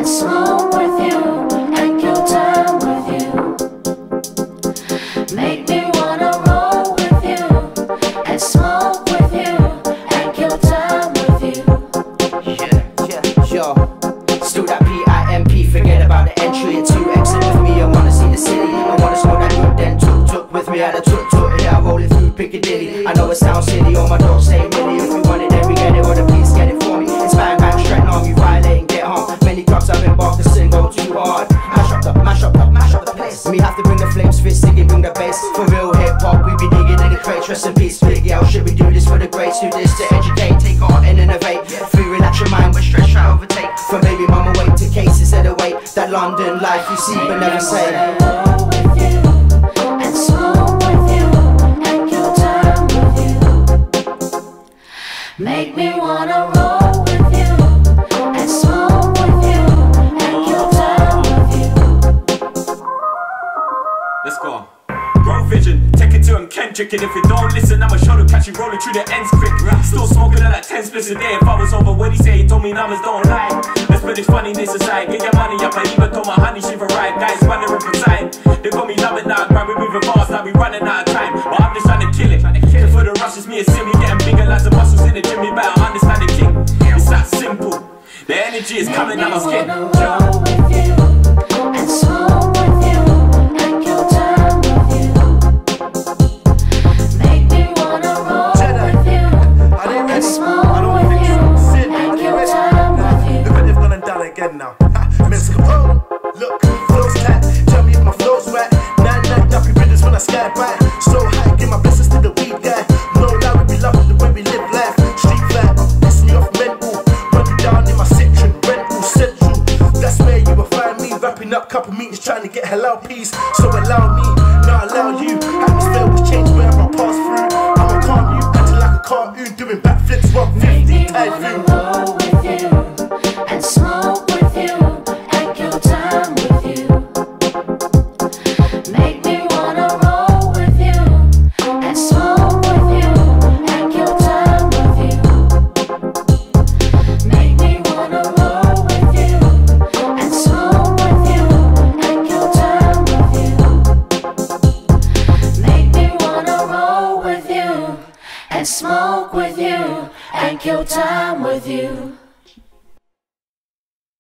and smoke with you and kill time with you. Make me wanna roll with you and smoke with you and kill time with you. Yo. Still that PIMP, forget about the entry. It's you exit with me, I wanna see the city. I wanna smoke that good, then tuk with me. I had a tuk, yeah, I roll it through Piccadilly. I know it sounds silly, all my dogs say really. If we want it, then we get it, or the police get it for me. It's bang bang, straight on, you violate and get home. Many clubs I've embarked to sing, go too hard. Mash up the place. Me have to bring the flames, fist singing, bring the bass. For real hip hop, we be digging in the crates. Rest in peace, Big L. Should we do this for the greats? Do this to educate, take art and innovate. Free, relax your mind, when stress try overtake. From baby mama wait to cases at the weight. That London life you see but never say. Roll with you and smoke with you and kill time with you. Make me wanna roll with you and smoke with you and kill time with you. Let's go. Grow vision, take it to him, Kendrick. And if you don't listen, I'ma show the catch you rolling through the ends quick. Still smoking at like 10 splits a day. If I was over what he say, he told me numbers don't lie. Let's put this funniness aside, get your money up. I even told my honey she for ride. Guys wondering for time. They got me loving now, grab me moving fast, now we running out of time. But I'm just trying to kill it. So for the rush, it's me and Simmy getting bigger like the muscles in the gym. You better understand the king. It's that simple. The energy is coming out my skin. Roll with you and smoke with you and kill time with you. Make me wanna roll with you and smoke with you and kill time with you. Look at they've gone and done it again now. Miss Capone, look, flows tight. Tell me if my flow's right. 9-9 ducky riddles when I sky by. So high, give my blessings to the weed guy. No lie, we be loving the way we live life. Street flat, piss me off mental. Run you down in my section, rental central. That's where you will find me, wrapping up couple meetings, trying to get halal peace. So allow me, not allow you. Atmosphere will change wherever I pass through. I'ma calm you, acting like a cartoon, doing backflips 150 typhoon. Roll with you and smoke with you and kill time with you. Make me wanna roll with you and smoke with you and kill time with you. Make me wanna roll with you and smoke with you and kill time with you. Make me wanna roll with you and smoke with you and kill time with you.